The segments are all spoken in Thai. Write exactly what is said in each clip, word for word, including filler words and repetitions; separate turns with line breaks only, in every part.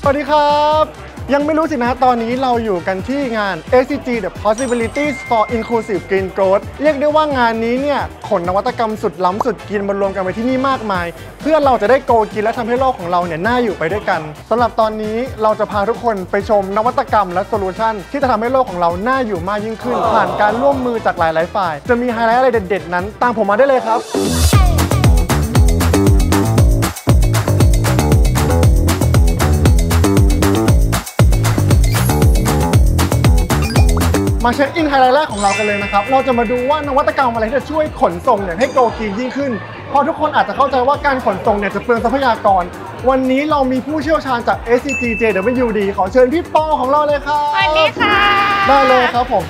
วัสดีครับยังไม่รู้สินะตอนนี้เราอยู่กันที่งาน เอ ซี จี The Possibilities for Inclusive Green Growth เรียกได้ว่างานนี้เนี่ยขนนวัตกรรมสุดล้ำสุดกินมารวมกันไว้ที่นี่มากมายเพื่อเราจะได้โกกินและทำให้โลกของเราเนี่ยน่าอยู่ไปด้วยกันสำหรับตอนนี้เราจะพาทุกคนไปชมนวัตกรรมและโซลูชันที่จะทำให้โลกของเราน่าอยู่มากยิ่งขึ้นผ่านการร่วมมือจากหลายๆฝ่ายจะมีไฮไลท์อะไรเด็ดๆนั้นตามผมมาได้เลยครับมาเช็คอินไฮไลท์แรกของเรากันเลยนะครับเราจะมาดูว่านวัตกรรมอะไรที่จะช่วยขนส่งเนี่ยให้โกกียิ่งขึ้นเพราะทุกคนอาจจะเข้าใจว่าการขนส่งเนี่ยจะเปลืองทรัพยากรวันนี้เรามีผู้เชี่ยวชาญจาก เอส ซี จี เจ ดับเบิลยู ดี ขอเชิญพี่ปอของเราเลยครับ
สวัสดีค่ะ
ได้เลยครับผม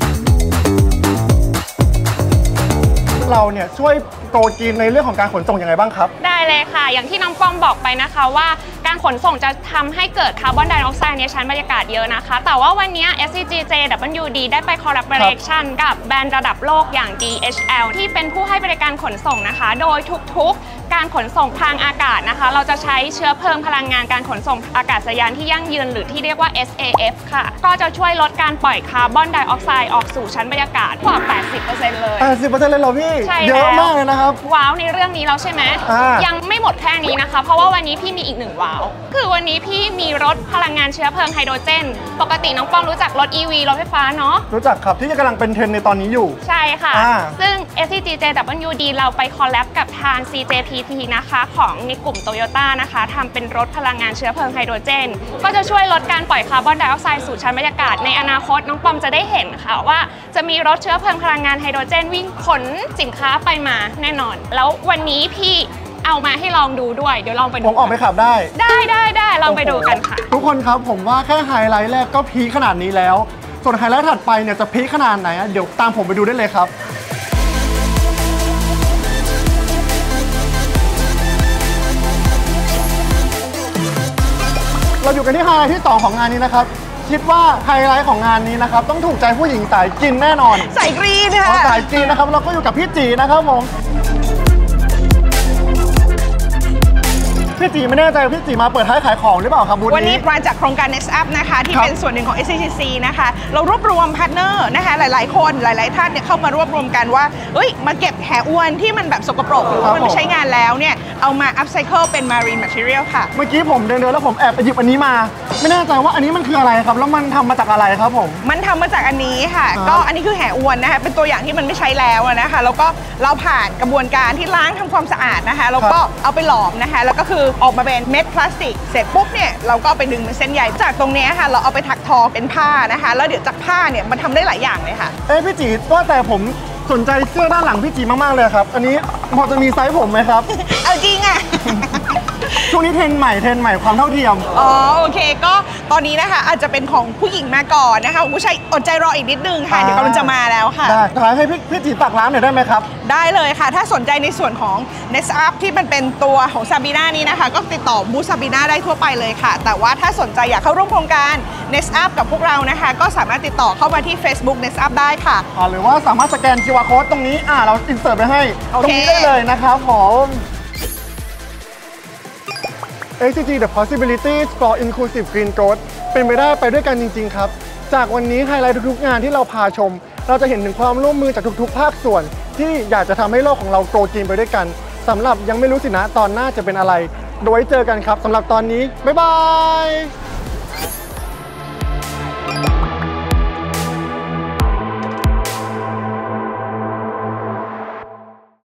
เราเนี่ยช่วยโกกีในเรื่องของการขนส่งยังไงบ้างครับ
ได้เลยค่ะอย่างที่น้องปอมบอกไปนะคะว่าการขนส่งจะทำให้เกิดคาร์บอนไดออกไซด์ในชั้นบรรยากาศเยอะนะคะแต่ว่าวันนี้ เอส ซี จี เจ ดับเบิลยู ดี ได้ไป collaboration กับแบรนด์ระดับโลกอย่าง ดี เอช แอล ที่เป็นผู้ให้บริการขนส่งนะคะโดยทุกๆการขนส่งทางอากาศนะคะเราจะใช้เชื้อเพลิงพลังงานการขนส่งอากาศยานที่ยั่งยืนหรือที่เรียกว่า เอส เอ เอฟ ค่ะก็จะช่วยลดการปล่อยคาร์บอนไดออกไซด์ออกสู่ชั้นบรรยากาศกว่า แปดสิบเปอร์เซ็นต์ เลย
แปดสิบเปอร์เซ็นต์ เลยเหรอพี่เยอะมากเลยนะครับ
ว้าวในเรื่องนี้แล้วใช่ไหมยังไม่หมดแค่นี้นะคะเพราะว่าวันนี้พี่มีอีกหนึ่งว้าวคือวันนี้พี่มีรถพลังงานเชื้อเพลิงไฮโดรเจนปกติน้องป้องรู้จักรถ อี วี รถไฟฟ้าเนาะ
รู้จักครับที่กำลังเป็นเทรนด์ในตอนนี้อยู่
ใช่ค่ะซึ่ง เอส ซี จี เจ ดับเบิลยู ดี เราไปคอลแลบกับทาง ซี เจ พี ที นะคะของในกลุ่ม Toyota นะคะทำเป็นรถพลังงานเชื้อเพลิงไฮโดรเจนก็จะช่วยลดการปล่อยคาร์บอนไดออกไซด์สู่ชั้นบรรยากาศในอนาคตน้องปอมจะได้เห็นค่ะว่าจะมีรถเชื้อเพลิงพลังงานไฮโดรเจนวิ่งขนสินค้าไปมาแน่นอนแล้ววันนี้พี่เอามาให้ลองดูด้วยเดี๋ยวลองไปดู
ผมออกไปขับได้
ได้ได้ได้ลองไปดูกันค่ะ
ทุกคนครับผมว่าแค่ไฮไลท์แรกก็พีคขนาดนี้แล้วส่วนไฮไลท์ถัดไปเนี่ยจะพีคขนาดไหนเดี๋ยวตามผมไปดูได้เลยครับเราอยู่กันที่ไฮไลท์ที่สองของงานนี้นะครับคิดว่าไฮไลท์ของงานนี้นะครับต้องถูกใจผู้หญิงสายกินแน่นอน
สายกรีนค่ะ
สายกรีนนะครับเราก็อยู่กับพี่จีนะครับผมพี่จีไม่แน่ใจพี่จีมาเปิดท้ายขายของหรือเปล่าครับ
วันนี้มาจากโครงการ Next Up นะคะที่เป็นส่วนหนึ่งของ เอส ซี จี ซี นะคะเรารวบรวมพาร์ทเนอร์นะคะหลายๆคนหลายๆท่านเนี่ยเข้ามารวบรวมกันว่าเอ้ยมาเก็บแหอวนที่มันแบบสกปรกหรือว่ามันไม่ใช้งานแล้วเนี่ยเอามา upcycle เป็น marine material ค่ะ
เมื่อกี้ผมเดินๆแล้วผมแอบไปหยิบอันนี้มาไม่แน่ใจว่าอันนี้มันคืออะไรครับแล้วมันทำมาจากอะไรครับผม
มันทำมาจากอันนี้ค่ะก็อันนี้คือแหอวนนะคะเป็นตัวอย่างที่มันไม่ใช้แล้วนะคะแล้วก็เราผ่านกระบวนการที่ล้างทำความสะอาดนะคะแล้วก็เอาไปหลอมนะคะแล้วก็คือออกมาเป็นเม็ดพลาสติกเสร็จปุ๊บเนี่ยเราก็ไปดึงเป็นเส้นใยจากตรงนี้ค่ะเราเอาไปถักทอเป็นผ้านะคะแล้วเดี๋ยวจากผ้าเนี่ยมันทำได้หลายอย่างเลยค่ะ
เอ้พี่จีว่าแต่ผมสนใจเสื้อด้านหลังพี่จีมากๆเลยครับอันนี้พอจะมีไซส์ผมไหมครับ
เอาจริงอ่ะ
ช่วงนี้เทรนใหม่เทรนใหม่ความเท่าเทียม
อ๋อโอเคก็ตอนนี้นะคะอาจจะเป็นของผู้หญิงมาก่อนนะคะผู้ชายอดใจรออีกนิดนึงค่ะเดี๋ยวกำลังจะมาแล้วค่ะ
ได้ขอให้พี่พี่จีฝากร้านหน่อยได้ไหมครับ
ได้เลยค่ะถ้าสนใจในส่วนของ Next Up ที่มันเป็นตัวของซาบีน่านี้นะคะก็ติดต่อบูธซาบีน่าได้ทั่วไปเลยค่ะแต่ว่าถ้าสนใจอยากเข้าร่วมโครงการ Next Up กับพวกเรานะคะก็สามารถติดต่อเข้ามาที่ Facebook Next Up ได้ค่ะ
หรือว่าสามารถสแกน คิว อาร์ Code ตรงนี้อ่าเราอินเสิร์ตไปให้ตรงนี้ได้เลยนะครับผม เอส ซี จี The Possibilities for Inclusive Green Growth เป็นไปได้ไปด้วยกันจริงๆครับจากวันนี้ไฮไลท์ทุกๆงานที่เราพาชมเราจะเห็นถึงความร่วมมือจากทุกๆภาคส่วนที่อยากจะทำให้โลกของเราโกลกินไปด้วยกันสำหรับยังไม่รู้สินะตอนหน้าจะเป็นอะไรโดยเจอกันครับสำหรับตอนนี้บ๊ายบาย